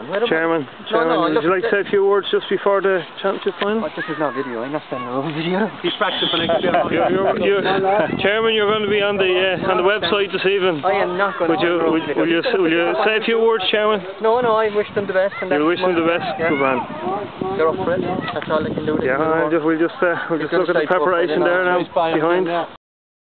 Chairman, would you like to say a few words just before the championship final? This is not video, I'm not standing over video. He's practicing for next year. Chairman, you're going to be on the website this evening. I am not going to. Will you say a few words, Chairman? No, I wish them the best. You wish them the best? Yeah. Good man. They're up for it. That's all they can do. Yeah, we'll just look at the preparation there now behind.